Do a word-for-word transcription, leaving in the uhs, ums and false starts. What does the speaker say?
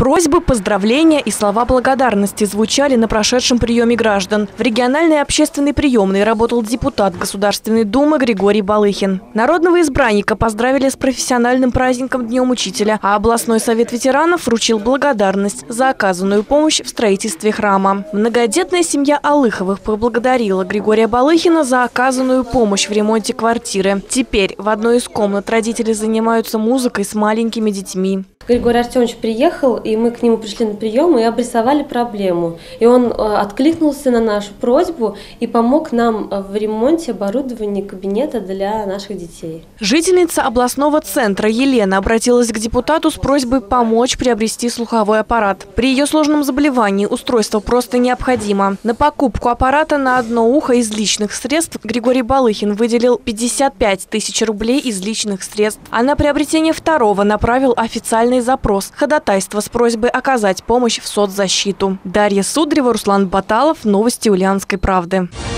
Просьбы, поздравления и слова благодарности звучали на прошедшем приеме граждан. В региональной общественной приемной работал депутат Государственной Думы Григорий Балыхин. Народного избранника поздравили с профессиональным праздником Днем Учителя, а областной совет ветеранов вручил благодарность за оказанную помощь в строительстве храма. Многодетная семья Алыховых поблагодарила Григория Балыхина за оказанную помощь в ремонте квартиры. Теперь в одной из комнат родители занимаются музыкой с маленькими детьми. Григорий Артемович приехал, и мы к нему пришли на прием и обрисовали проблему. И он откликнулся на нашу просьбу и помог нам в ремонте оборудования кабинета для наших детей. Жительница областного центра Елена обратилась к депутату с просьбой помочь приобрести слуховой аппарат. При ее сложном заболевании устройство просто необходимо. На покупку аппарата на одно ухо из личных средств Григорий Балыхин выделил пятьдесят пять тысяч рублей из личных средств, а на приобретение второго направил официальный запрос – ходатайство с просьбой оказать помощь в соцзащиту. Дарья Сударева, Руслан Баталов. Новости Ульяновской правды.